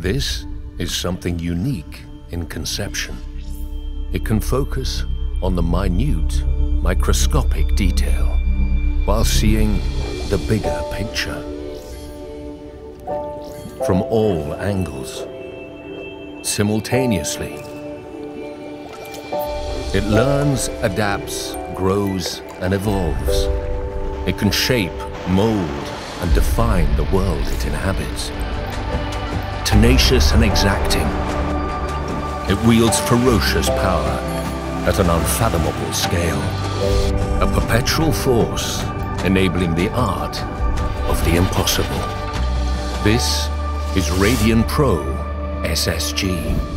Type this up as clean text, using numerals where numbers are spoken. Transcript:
This is something unique in conception. It can focus on the minute, microscopic detail while seeing the bigger picture from all angles, simultaneously. It learns, adapts, grows, and evolves. It can shape, mold, and define the world it inhabits. Tenacious and exacting, it wields ferocious power at an unfathomable scale. A perpetual force enabling the art of the impossible. This is Radeon Pro SSG.